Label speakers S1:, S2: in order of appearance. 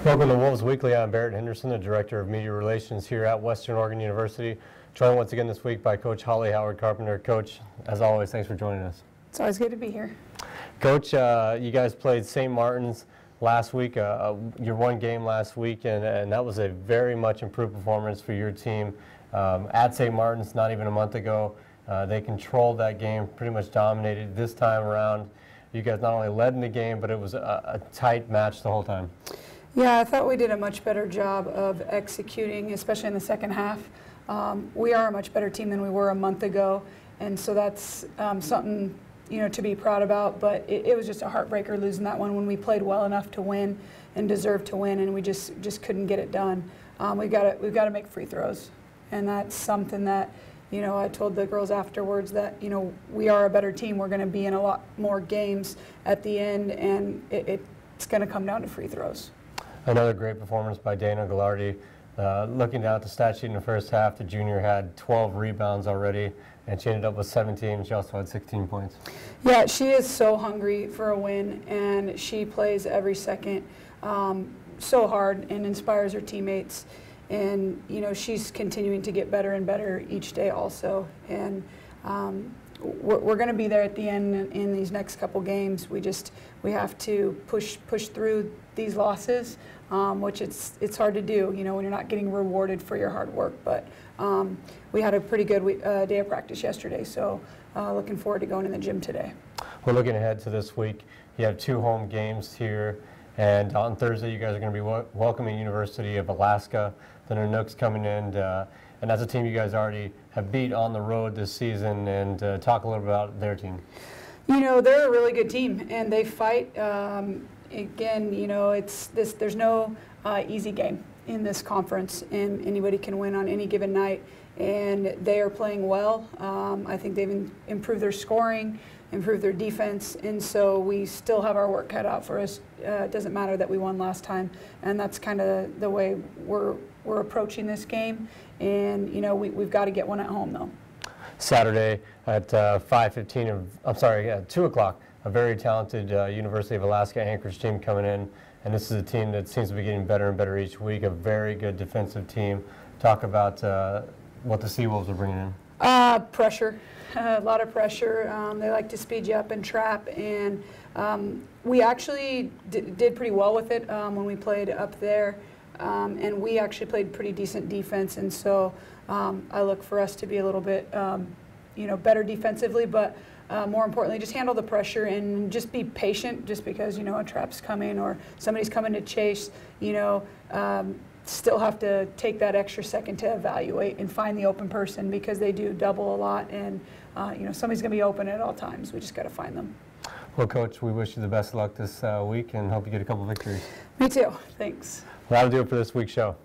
S1: Welcome to Wolves Weekly. I'm Barrett Henderson, the Director of Media Relations here at Western Oregon University. Joined once again this week by Coach Holly Howard Carpenter. Coach, as always, thanks for joining us.
S2: It's always good to be here.
S1: Coach, you guys played St. Martin's last week, your one game last week, and that was a very much improved performance for your team. At St. Martin's not even a month ago, they controlled that game, pretty much dominated. This time around, you guys not only led in the game, but it was a tight match the whole time.
S2: Yeah, I thought we did a much better job of executing, especially in the second half. We are a much better team than we were a month ago, and so that's something to be proud about. But it was just a heartbreaker losing that one when we played well enough to win and deserved to win, and we just couldn't get it done. We've got to make free throws, and that's something that I told the girls afterwards that we are a better team. We're going to be in a lot more games at the end, and it's going to come down to free throws.
S1: Another great performance by Dana Gallardi. Looking down at the stat sheet in the first half, the junior had 12 rebounds already, and she ended up with 17. She also had 16 points.
S2: Yeah, she is so hungry for a win, and she plays every second so hard and inspires her teammates. And she's continuing to get better and better each day also. And we're going to be there at the end in these next couple games. We have to push through these losses, which it's hard to do, when you're not getting rewarded for your hard work. But we had a pretty good day of practice yesterday, so looking forward to going in the gym today.
S1: We're looking ahead to this week. You have 2 home games here, and on Thursday you guys are going to be welcoming University of Alaska. The Nanooks coming in, and that's a team you guys already have beat on the road this season. And talk a little about their team.
S2: They're a really good team, and they fight. Again, there's no easy game in this conference, and anybody can win on any given night. And they are playing well. I think they've improved their scoring, improved their defense, and so we still have our work cut out for us. It doesn't matter that we won last time, and that's kind of the way we're approaching this game. And we've got to get one at home though. Saturday
S1: at 2 o'clock, a very talented University of Alaska Anchorage team coming in, and this is a team that seems to be getting better and better each week. A very good defensive team. Talk about what the Seawolves are bringing in.
S2: Pressure, a lot of pressure. They like to speed you up and trap, and we actually did pretty well with it when we played up there, and we actually played pretty decent defense, and so I look for us to be a little bit better defensively, but more importantly, just handle the pressure and just be patient. Just because a trap's coming or somebody's coming to chase, still have to take that extra second to evaluate and find the open person, because they do double a lot, and somebody's going to be open at all times. We just got to find them.
S1: Well, Coach, we wish you the best of luck this week and hope you get a couple victories.
S2: Me too. Thanks.
S1: Well, that'll do it for this week's show.